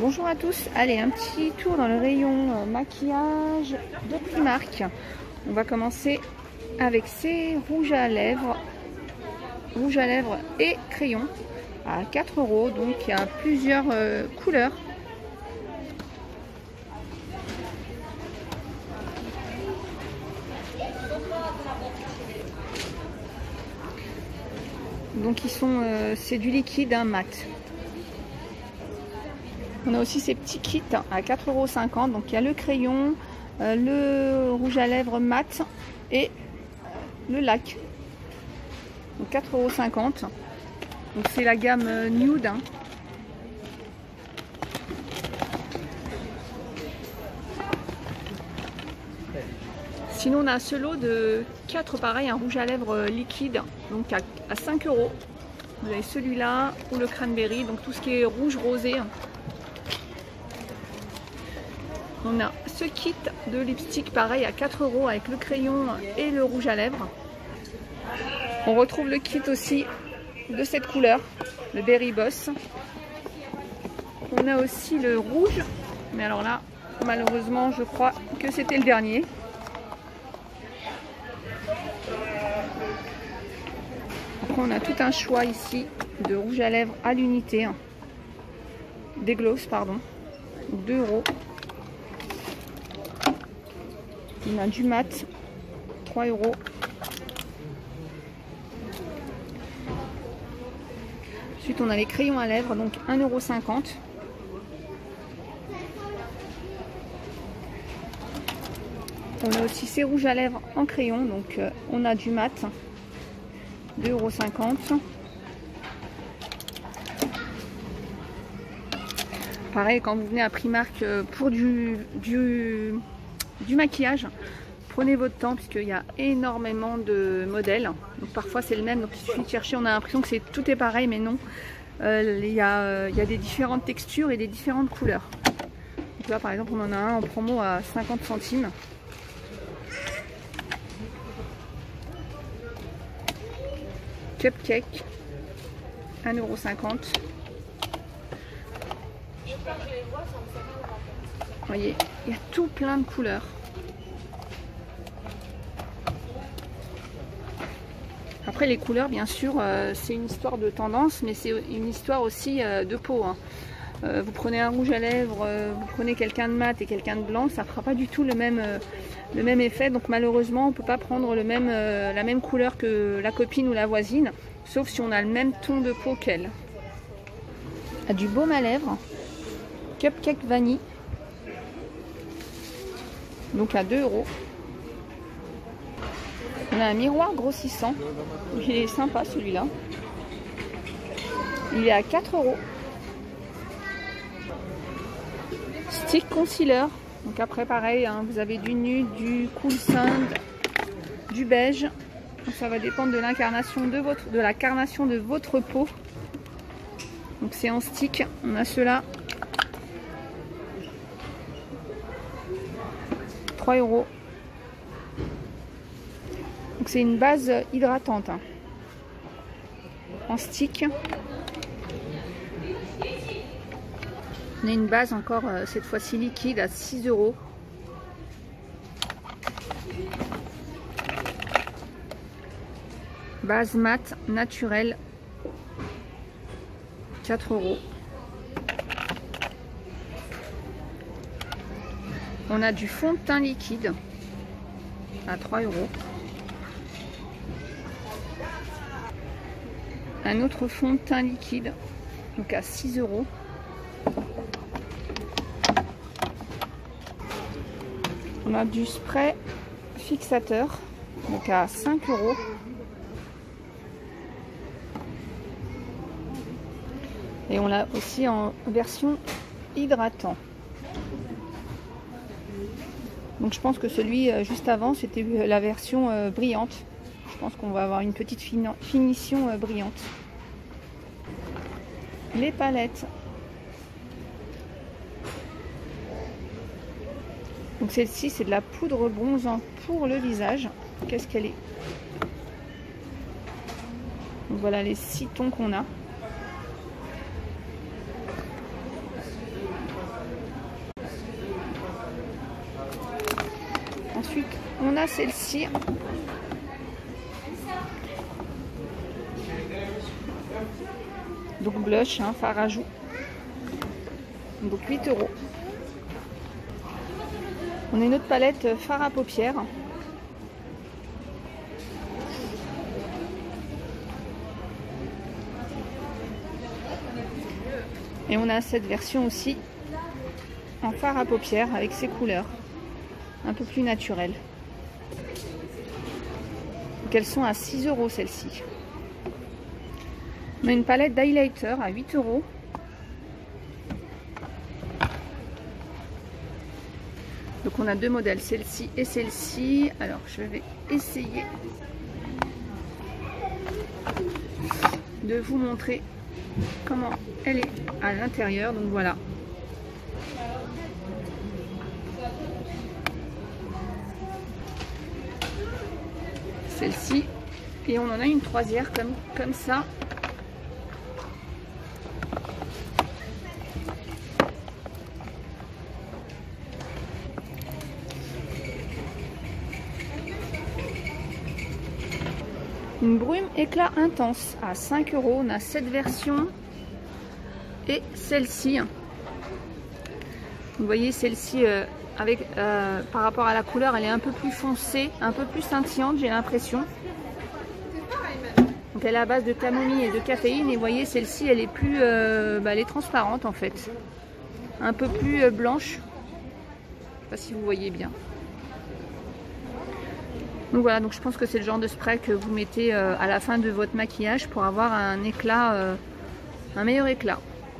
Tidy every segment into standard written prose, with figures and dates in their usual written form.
Bonjour à tous, allez un petit tour dans le rayon maquillage de Primark. On va commencer avec ces rouges à lèvres et crayons à 4 €, donc il y a plusieurs couleurs. Donc ils sont, c'est du liquide, mat. On a aussi ces petits kits à 4,50 €. Donc il y a le crayon, le rouge à lèvres mat et le lac. Donc 4,50 €. Donc c'est la gamme nude. Sinon on a ce lot de 4 pareil, un rouge à lèvres liquide, donc à 5 €. Vous avez celui-là ou le cranberry, donc tout ce qui est rouge rosé. On a ce kit de lipstick pareil à 4 € avec le crayon et le rouge à lèvres. On retrouve le kit aussi de cette couleur, le Berry Boss. On a aussi le rouge, mais alors là malheureusement je crois que c'était le dernier. Après on a tout un choix ici de rouge à lèvres à l'unité, des gloss pardon, 2 €. On a du mat, 3 €. Ensuite, on a les crayons à lèvres, donc 1,50 €. On a aussi ces rouges à lèvres en crayon, donc on a du mat, 2,50 €. Pareil, quand vous venez à Primark pour du maquillage, prenez votre temps puisqu'il y a énormément de modèles. Donc parfois c'est le même, donc il suffit de chercher. On a l'impression que tout est pareil, mais non. Il y a des différentes textures et des différentes couleurs. Donc là par exemple on en a un en promo à 50 centimes. Cupcake, 1,50 €. Vous voyez, il y a tout plein de couleurs. Après les couleurs, bien sûr, c'est une histoire de tendance, mais c'est une histoire aussi de peau. Vous prenez un rouge à lèvres, vous prenez quelqu'un de mat et quelqu'un de blanc, ça ne fera pas du tout le même effet. Donc malheureusement, on ne peut pas prendre la même couleur que la copine ou la voisine, sauf si on a le même ton de peau qu'elle. Du baume à lèvres, Cupcake vanille, donc à 2 €. On a un miroir grossissant, il est sympa celui-là. Il est à 4 €. Stick concealer, donc après pareil, vous avez du nude, du cool sand, du beige. Donc ça va dépendre de l'incarnation de la carnation de votre peau. Donc c'est en stick, on a ceux-là. 3 €. Donc c'est une base hydratante en stick. On a une base encore cette fois-ci liquide à 6 €. Base mat naturelle, 4 €. On a du fond de teint liquide à 3 €. Un autre fond de teint liquide, donc à 6 €. On a du spray fixateur, donc à 5 €. Et on l'a aussi en version hydratant. Donc je pense que celui juste avant, c'était la version brillante. Je pense qu'on va avoir une petite finition brillante. Les palettes. Donc celle-ci, c'est de la poudre bronzante pour le visage. Qu'est-ce qu'elle est? Donc voilà les 6 tons qu'on a. on a celle-ci. Donc blush, hein, fard à joues. Donc 8 €. On a une autre palette fard à paupières. Et on a cette version aussi en fard à paupières avec ses couleurs un peu plus naturelles. Donc elles sont à 6 € celles-ci. On a une palette d'highlighter à 8 €. Donc on a deux modèles, celle-ci et celle-ci. Alors je vais essayer de vous montrer comment elle est à l'intérieur. Donc voilà. Celle-ci. Et on en a une troisième comme ça. Une brume éclat intense à 5 €. On a cette version et celle-ci. Vous voyez celle-ci par rapport à la couleur, elle est un peu plus foncée, un peu plus scintillante, j'ai l'impression. Donc elle est à base de camomille et de caféine. Et vous voyez celle-ci, elle est plus, elle est transparente en fait, un peu plus blanche. Je ne sais pas si vous voyez bien. Donc voilà, donc je pense que c'est le genre de spray que vous mettez à la fin de votre maquillage pour avoir un éclat, un meilleur éclat.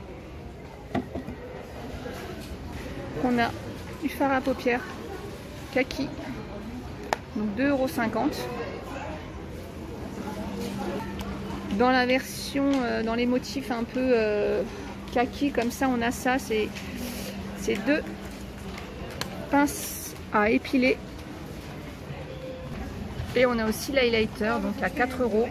On a du fard à paupières kaki, donc 2,50 €. Dans la version, dans les motifs un peu kaki comme ça, on a ça, c'est deux pinces à épiler. Et on a aussi l'highlighter, donc à 4 €.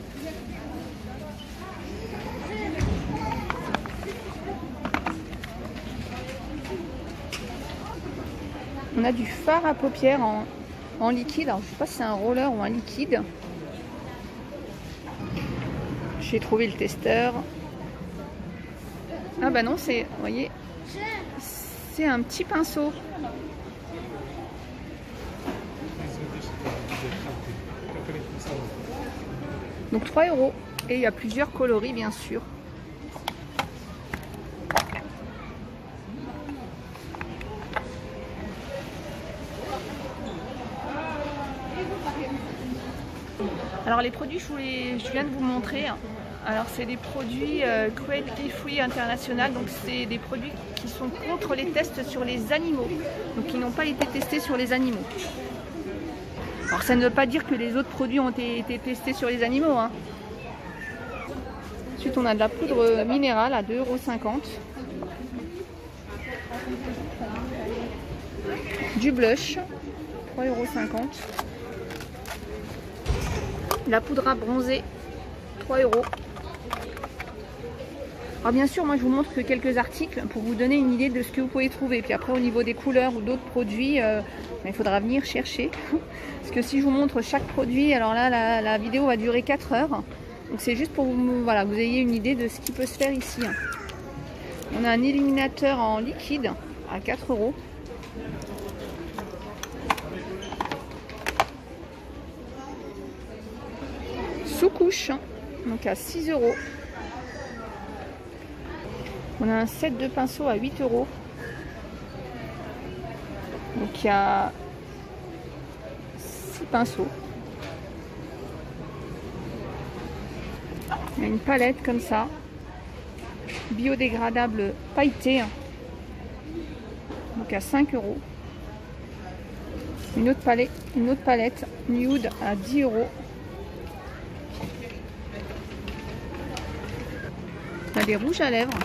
On a du fard à paupières en liquide. Alors je ne sais pas si c'est un roller ou un liquide. J'ai trouvé le testeur. Ah bah non, c'est, vous voyez, c'est un petit pinceau. Donc 3 €. Et il y a plusieurs coloris bien sûr. Alors les produits, je viens de vous montrer. Alors c'est des produits Cruelty Free International. Donc c'est des produits qui sont contre les tests sur les animaux. Donc qui n'ont pas été testés sur les animaux. Alors ça ne veut pas dire que les autres produits ont été testés sur les animaux, hein. Ensuite on a de la poudre minérale à 2,50 €. Du blush, 3,50 €. La poudre à bronzer, 3 €. Alors bien sûr, moi je vous montre que quelques articles pour vous donner une idée de ce que vous pouvez trouver. Puis après au niveau des couleurs ou d'autres produits, il faudra venir chercher. Parce que si je vous montre chaque produit, alors là la vidéo va durer 4 heures. Donc c'est juste pour vous, voilà, que vous ayez une idée de ce qui peut se faire ici. On a un illuminateur en liquide à 4 €. Sous-couche, donc à 6 €. On a un set de pinceaux à 8 €. Donc il y a 6 pinceaux. Il y a une palette comme ça, biodégradable pailletée, donc à 5 €. Une autre palette nude à 10 €. On a des rouges à lèvres.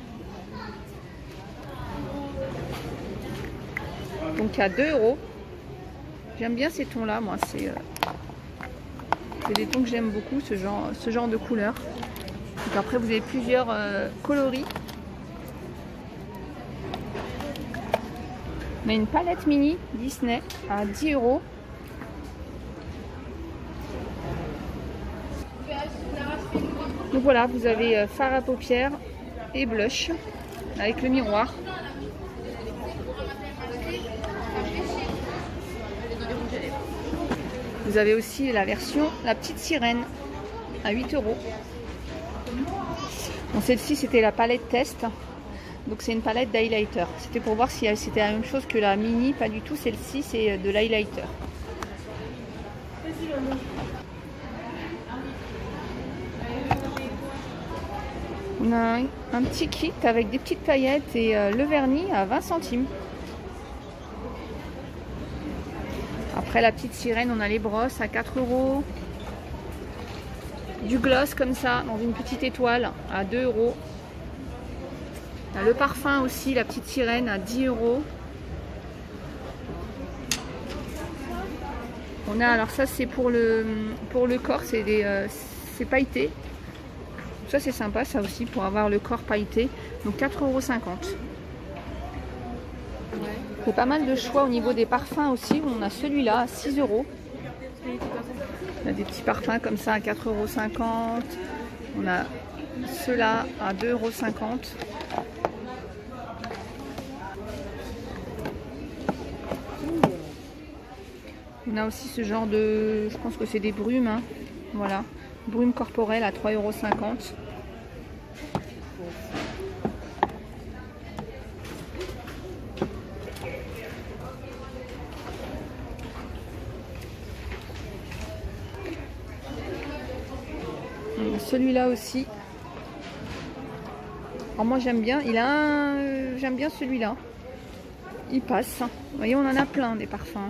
Donc à 2 €. J'aime bien ces tons là, moi c'est des tons que j'aime beaucoup, ce genre de couleur. Donc après vous avez plusieurs coloris. On a une palette mini Disney à 10 €. Donc voilà, vous avez fard à paupières et blush avec le miroir. Vous avez aussi la version La Petite Sirène à 8 €. Bon, celle-ci c'était la palette test. Donc c'est une palette d'highlighter. C'était pour voir si c'était la même chose que la mini. Pas du tout, celle-ci c'est de l'highlighter. On a un petit kit avec des petites paillettes et le vernis à 20 centimes. Après la Petite Sirène, on a les brosses à 4 €. Du gloss comme ça, dans une petite étoile à 2 €. Le parfum aussi, la Petite Sirène à 10 €. On a, alors ça c'est pour le corps, c'est pailleté. Ça c'est sympa ça aussi pour avoir le corps pailleté. Donc 4,50 €. Il y a pas mal de choix au niveau des parfums aussi. On a celui-là à 6 €. On a des petits parfums comme ça à 4,50 €. On a ceux-là à 2,50 €. On a aussi ce genre de, je pense que c'est des brumes, hein. Voilà, brume corporelle à 3,50 €. Celui-là aussi. Alors moi j'aime bien, j'aime bien celui-là. Il passe. Vous voyez, on en a plein des parfums.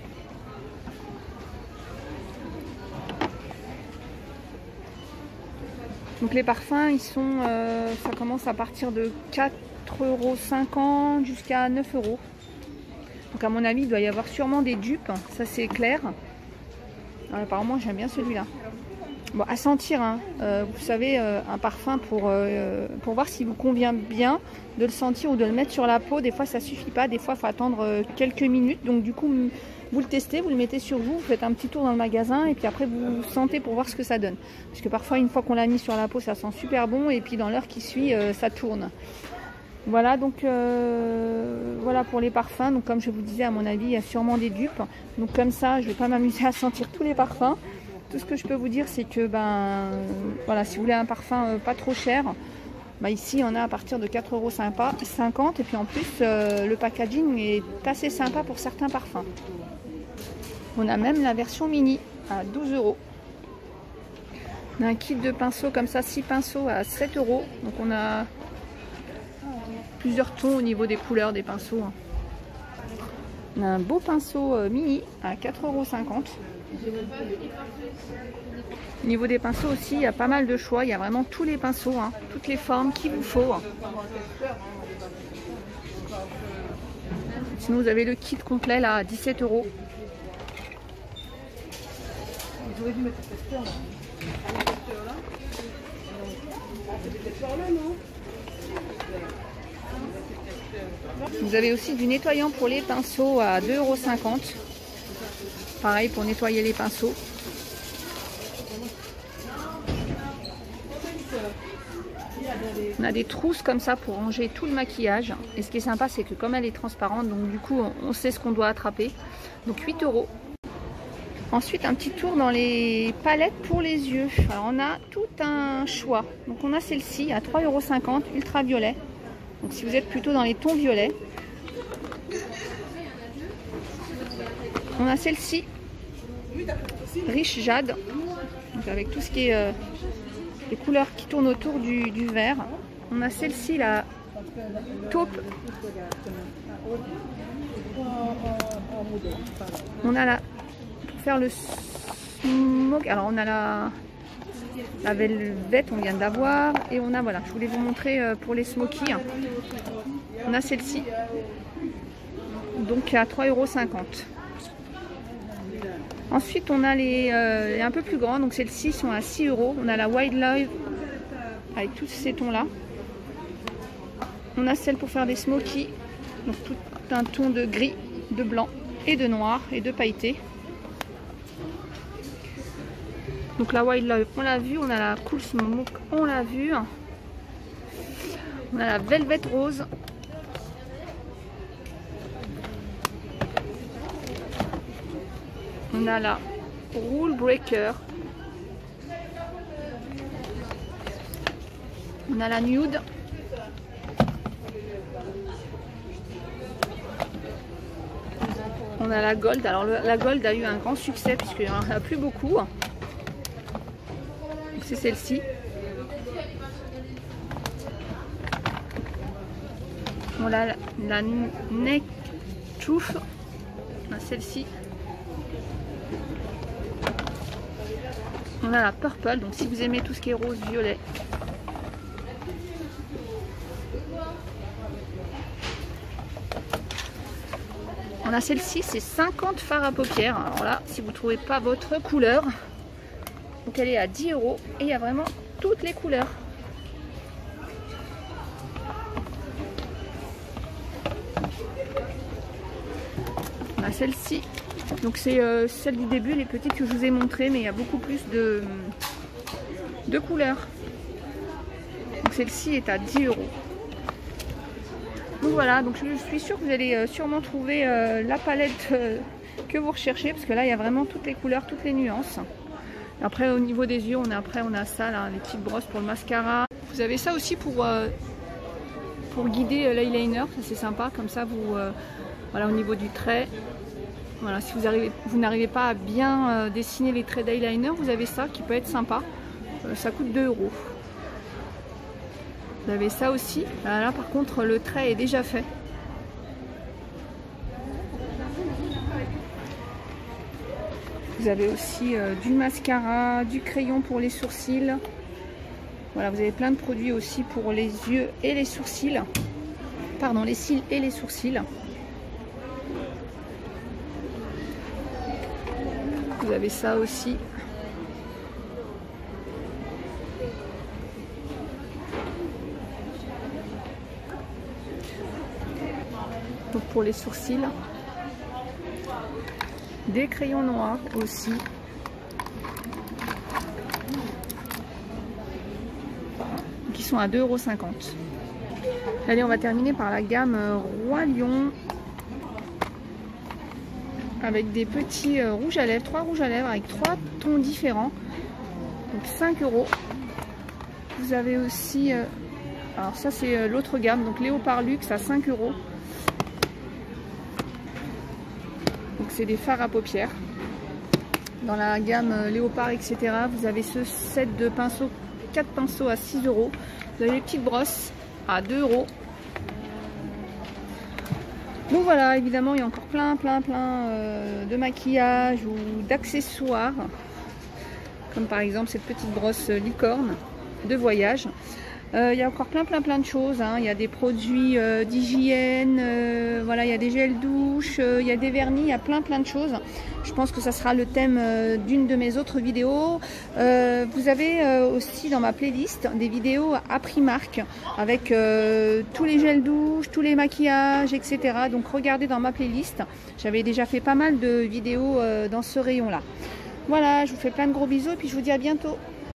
Donc les parfums, ils sont, ça commence à partir de 4,50 € jusqu'à 9 €. Donc à mon avis, il doit y avoir sûrement des dupes, ça c'est clair. Alors, apparemment, j'aime bien celui-là. Bon, à sentir, hein. Vous savez, un parfum pour voir s'il vous convient bien, de le sentir ou de le mettre sur la peau. Des fois, ça suffit pas. Des fois, il faut attendre quelques minutes. Donc du coup, vous le testez, vous le mettez sur vous, vous faites un petit tour dans le magasin et puis après vous sentez pour voir ce que ça donne. Parce que parfois une fois qu'on l'a mis sur la peau ça sent super bon et puis dans l'heure qui suit ça tourne. Voilà, donc voilà pour les parfums. Donc comme je vous disais, à mon avis il y a sûrement des dupes. Donc comme ça je vais pas m'amuser à sentir tous les parfums. Tout ce que je peux vous dire c'est que voilà, si vous voulez un parfum pas trop cher, ici on a à partir de 4,50 € et puis en plus le packaging est assez sympa pour certains parfums. On a même la version mini à 12 €. On a un kit de pinceaux comme ça, 6 pinceaux à 7 €. Donc on a plusieurs tons au niveau des couleurs des pinceaux. On a un beau pinceau mini à 4,50 €. Au niveau des pinceaux aussi, il y a pas mal de choix. Il y a vraiment tous les pinceaux, hein, toutes les formes qu'il vous faut. Sinon vous avez le kit complet là à 17 €. J'aurais dû mettre le testeur là. Vous avez aussi du nettoyant pour les pinceaux à 2,50 €. Pareil pour nettoyer les pinceaux. On a des trousses comme ça pour ranger tout le maquillage. Et ce qui est sympa, c'est que comme elle est transparente, donc du coup on sait ce qu'on doit attraper. Donc 8 €. Ensuite, un petit tour dans les palettes pour les yeux. Alors, on a tout un choix. Donc, on a celle-ci à 3,50 €, ultraviolet. Donc, si vous êtes plutôt dans les tons violets. On a celle-ci, riche jade. Donc, avec tout ce qui est les couleurs qui tournent autour du vert. On a celle-ci, la taupe. On a la... faire le smoke, alors on a la velvet, on vient d'avoir, et on a, voilà, je voulais vous montrer pour les smokies, on a celle-ci donc à 3,50 €. Ensuite on a les un peu plus grands, donc celles-ci sont à 6 €. On a la Wildlife avec tous ces tons là. On a celle pour faire des smokies, donc tout un ton de gris, de blanc et de noir et de pailleté. Donc la Wildlife, on l'a vu. On a la Cool Smoke, on l'a vu. On a la Velvet Rose. On a la Rule Breaker. On a la Nude. On a la Gold. Alors la Gold a eu un grand succès puisqu'il n'y en a plus beaucoup. C'est celle-ci. On a la Neck Truth. On a celle-ci. On a la Purple. Donc si vous aimez tout ce qui est rose, violet. On a celle-ci, c'est 50 fards à paupières. Alors là, si vous ne trouvez pas votre couleur, donc elle est à 10 € et il y a vraiment toutes les couleurs. On a celle-ci, donc c'est celle du début, les petites que je vous ai montrées, mais il y a beaucoup plus de couleurs. Donc celle-ci est à 10 €. Donc voilà, donc je suis sûre que vous allez sûrement trouver la palette que vous recherchez, parce que là il y a vraiment toutes les couleurs, toutes les nuances. Après au niveau des yeux, on a ça là, les petites brosses pour le mascara. Vous avez ça aussi pour guider l'eyeliner, ça c'est sympa, comme ça vous voilà, au niveau du trait. Voilà, si vous n'arrivez pas à bien dessiner les traits d'eyeliner, vous avez ça qui peut être sympa. Ça coûte 2 €. Vous avez ça aussi. Là par contre le trait est déjà fait. Vous avez aussi du mascara, du crayon pour les sourcils. Voilà, vous avez plein de produits aussi pour les yeux et les sourcils. Pardon, les cils et les sourcils. Vous avez ça aussi. Donc pour les sourcils, des crayons noirs aussi, qui sont à 2,50 €. Allez, on va terminer par la gamme Roi Lion avec des petits rouges à lèvres, 3 rouges à lèvres avec 3 tons différents, donc 5 €. Vous avez aussi, alors ça c'est l'autre gamme, donc Léopard Luxe à 5 €. C'est des fards à paupières. Dans la gamme Léopard, etc., vous avez ce set de pinceaux, 4 pinceaux à 6 €. Vous avez les petites brosses à 2 €. Donc voilà, évidemment, il y a encore plein de maquillage ou d'accessoires. Comme par exemple cette petite brosse licorne de voyage. Il y a encore plein de choses, hein. Il y a des produits d'hygiène, voilà, il y a des gels douche, il y a des vernis, il y a plein de choses. Je pense que ça sera le thème d'une de mes autres vidéos. Vous avez aussi dans ma playlist des vidéos à prix marque avec tous les gels douche, tous les maquillages, etc. Donc regardez dans ma playlist. J'avais déjà fait pas mal de vidéos dans ce rayon-là. Voilà, je vous fais plein de gros bisous et puis je vous dis à bientôt.